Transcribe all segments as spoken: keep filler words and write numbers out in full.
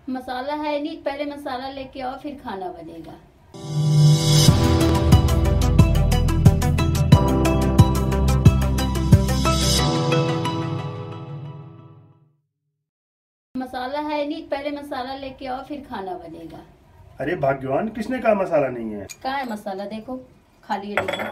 मसाला है नहीं, पहले मसाला लेके आओ फिर खाना बनेगा। मसाला है नहीं, पहले मसाला लेके आओ फिर खाना बनेगा। अरे भाग्यवान, किसने कहा मसाला नहीं है? कहाँ है मसाला? देखो खाली है डिब्बा।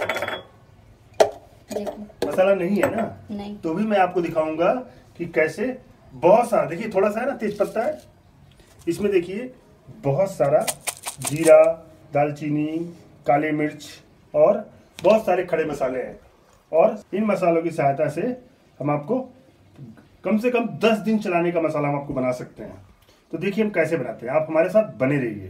देखो मसाला नहीं है ना? नहीं। तो भी मैं आपको दिखाऊंगा कि कैसे बहुत सारा, देखिए थोड़ा सा है ना तेज पत्ता है इसमें, देखिए बहुत सारा जीरा, दालचीनी, काली मिर्च और बहुत सारे खड़े मसाले हैं। और इन मसालों की सहायता से हम आपको कम से कम दस दिन चलाने का मसाला हम आपको बना सकते हैं। तो देखिए हम कैसे बनाते हैं, आप हमारे साथ बने रहिए।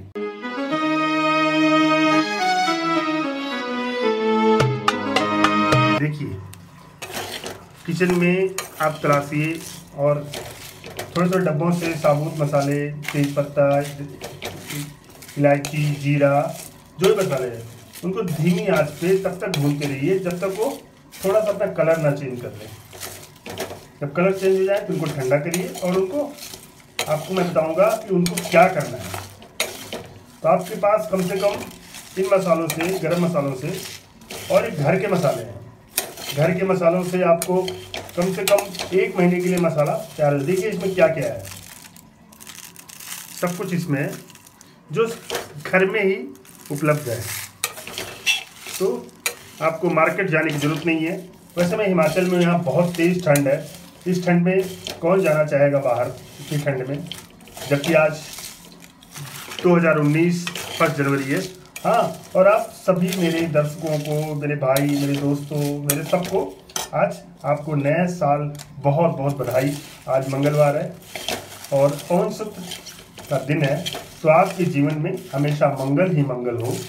देखिए किचन में आप तलाशिए और थोड़े थोड़े डब्बों से साबुत मसाले, तेज पत्ता, इलायची, जीरा, जो भी मसाले हैं उनको धीमी आंच पे तब तक भूनते रहिए जब तक वो थोड़ा सा अपना कलर ना चेंज कर ले। जब कलर चेंज हो जाए तो उनको ठंडा करिए और उनको आपको मैं बताऊंगा कि उनको क्या करना है। तो आपके पास कम से कम इन मसालों से, गरम मसालों से और एक घर के मसाले हैं, घर के मसालों से आपको कम से कम एक महीने के लिए मसाला तैयार हो। देखिए इसमें क्या क्या है, सब कुछ इसमें है जो घर में ही उपलब्ध है, तो आपको मार्केट जाने की ज़रूरत नहीं है। वैसे मैं हिमाचल में, यहाँ बहुत तेज़ ठंड है, इस ठंड में कौन जाना चाहेगा बाहर इतनी ठंड में, जबकि आज दो हज़ार उन्नीस फर्स्ट जनवरी है। हाँ, और आप सभी मेरे दर्शकों को, मेरे भाई, मेरे दोस्तों, मेरे सबको आज आपको नए साल बहुत बहुत बधाई। आज मंगलवार है और पवन सूत्र का दिन है, तो आपके जीवन में हमेशा मंगल ही मंगल हो।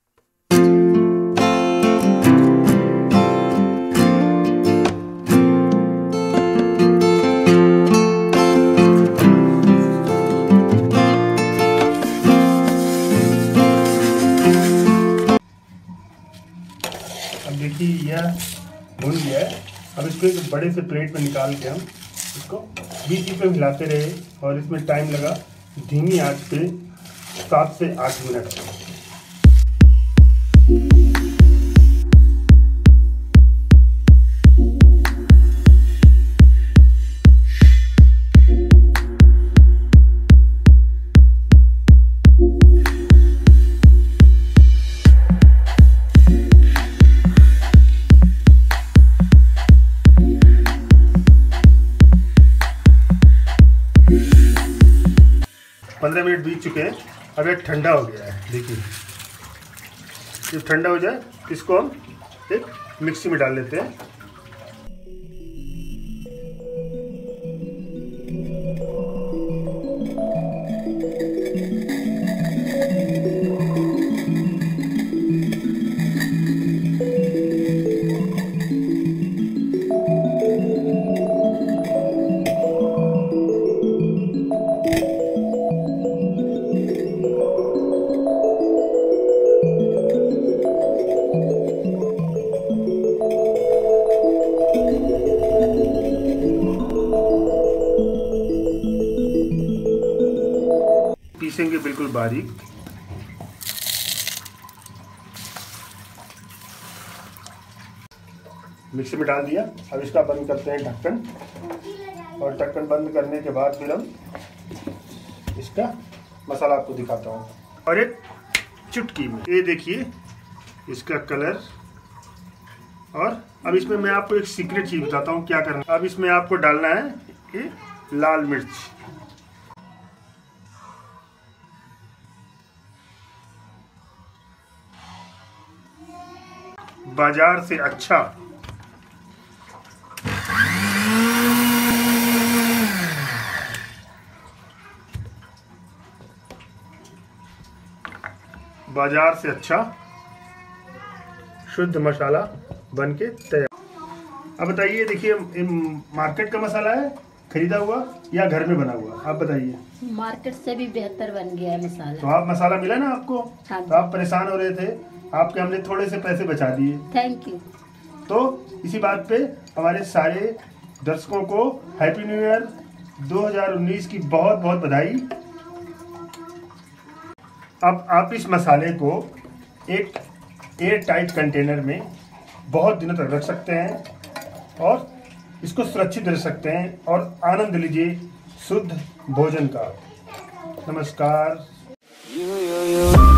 अब देखिए यह भून गया है। अब इसको एक बड़े से प्लेट में निकाल के हम इसको बीच बीच में हिलाते रहे और इसमें टाइम लगा धीमी आंच पे सात से आठ मिनट। पंद्रह मिनट बीत चुके हैं। अब ये ठंडा हो गया है। देखिए जब ठंडा हो जाए इसको हम एक मिक्सी में डाल लेते हैं। पीसेंगे बिल्कुल बारीक। मिक्सी में डाल दिया। अब इसका बंद करते हैं ढक्कन, और ढक्कन बंद करने के बाद फिर हम इसका मसाला आपको दिखाता हूँ। और एक चुटकी में ये देखिए इसका कलर। और अब इसमें मैं आपको एक सीक्रेट चीज बताता हूँ क्या करना। अब इसमें आपको डालना है ये लाल मिर्च। बाजार से अच्छा बाजार से अच्छा शुद्ध मसाला बनके तैयार। अब बताइए, देखिए मार्केट का मसाला है खरीदा हुआ या घर में बना हुआ, आप बताइए। मार्केट से भी बेहतर बन गया है मसाला। तो आप मसाला मिला ना आपको, हाँ, तो आप परेशान हो रहे थे, आपके हमने थोड़े से पैसे बचा दिए। Thank you. तो इसी बात पे हमारे सारे दर्शकों को हैप्पी न्यू ईयर, दो हज़ार उन्नीस की बहुत बहुत बधाई। अब आप इस मसाले को एक एयर टाइट कंटेनर में बहुत दिनों तक रख सकते हैं और इसको सुरक्षित रख सकते हैं और आनंद लीजिए शुद्ध भोजन का। नमस्कार।